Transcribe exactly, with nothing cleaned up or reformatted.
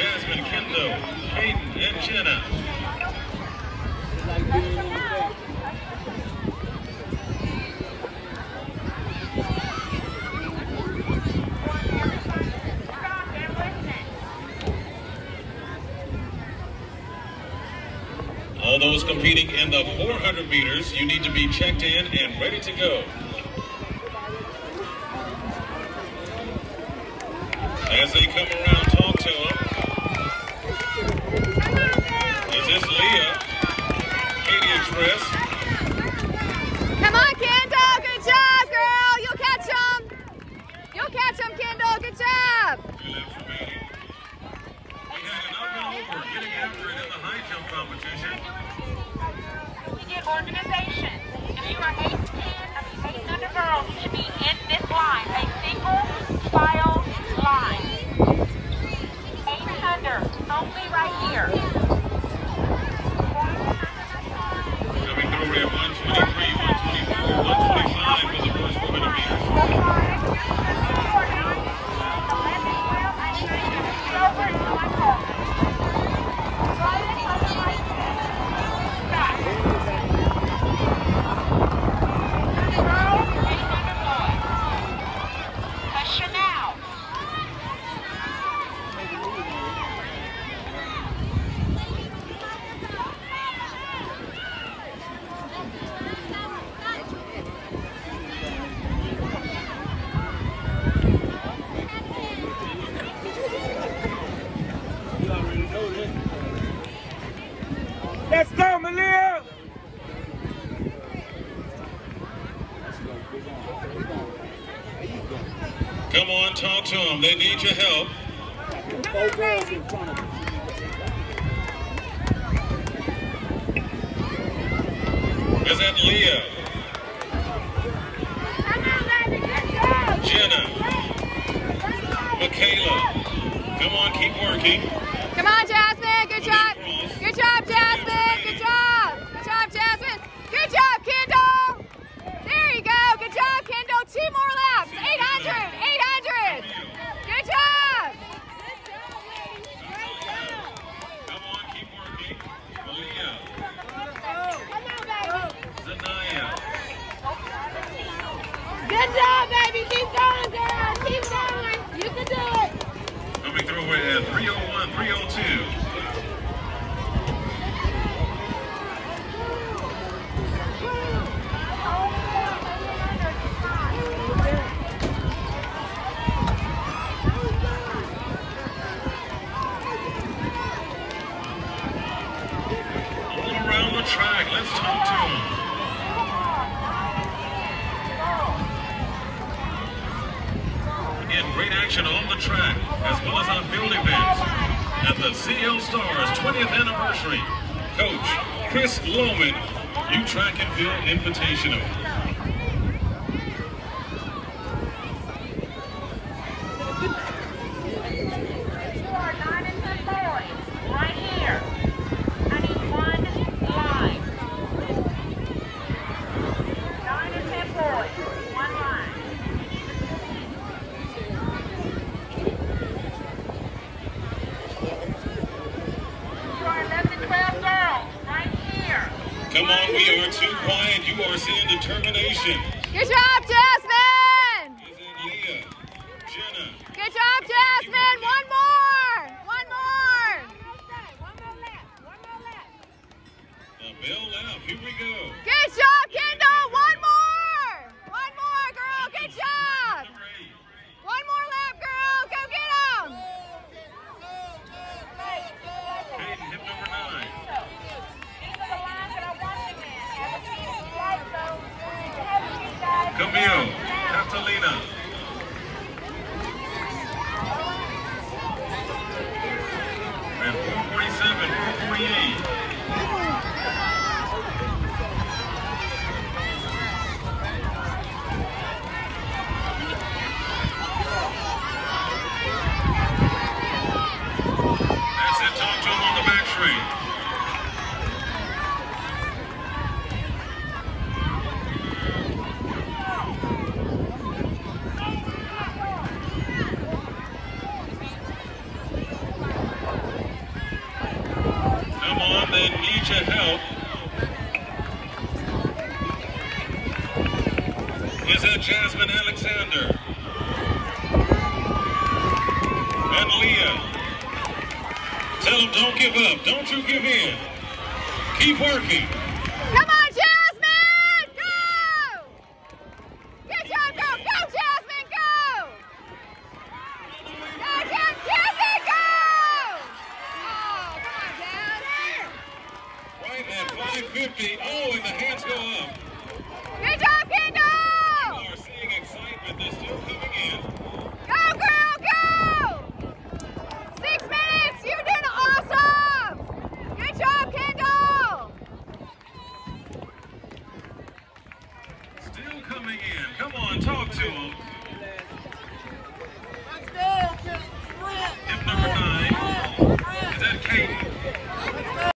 Jasmine, Kendall, Hayden, and Jenna. All those competing in the four hundred meters, you need to be checked in and ready to go. As they come around, talk to them. Is this Leah? Katie Express. Come on, Kendall. Good job, girl. You'll catch them. You'll catch them, Kendall. Good job. Two laps remaining. We had an up and over getting after it in the high jump competition. We did organization. If you are eight ten, I mean eight under girls, you should be in this line. A single file line. eight hundred, only right here. Coming through, we have one twenty-three, one twenty-four, one twenty-five for the first four hundred meters. Let's go, Malia! Come on, talk to them. They need your help. Four girls in front of us. Is that Leah? Jenna? Michaela? Come on, keep working. Come on, Jasmine. Good job. Good job, Jasmine. Good job. Good job, Jasmine. Good job, Kendall. There you go. Good job, Kendall. Two more laps. eight hundred. eight hundred. Good job. Come on, keep working. Malia. Zanaya. Good job, baby. Keep going, girl. Keep going. You can do it. Coming through at three oh one, three oh two. All around the track, let's talk to them. Again, great action on the track, as well as on field events. At the C L Stars twentieth anniversary, Coach Chris Lohman, U Track and Field Invitational. Four, nine and ten boys, right here. I need one line. Nine and ten boys, one line. You are eleven and twelve girls, right here. Come on, we are too quiet. You are seeing determination. Good job, Jasmine. Is it Leah? Jenna? Good job, Jasmine. One more. One more. A bell lap. Here we go. Good job, Kendall. One more. One more, girl. Good job. Number eight. One more lap, girl. Go get them. Hayden, hip number nine. These are the lines that I want them in. Have a chance to like those. Have a chance, guys. Camille, Catalina. And four forty-seven, four forty-eight. That's it, talk to him on the back straight. Jasmine Alexander. And Leah. Tell them don't give up. Don't you give in. Keep working. Come on, Jasmine! Go! Good job, go! Go, Jasmine, go! Go, Jas- Jasmine, go! Oh, come on, Jasmine. Right at five fifty. Oh, and the hands go up. Good job, Kendall! People are seeing excitement. They're still coming in. Go, girl, go! Six minutes! You're doing awesome! Good job, Kendall! Still coming in. Come on, talk to them.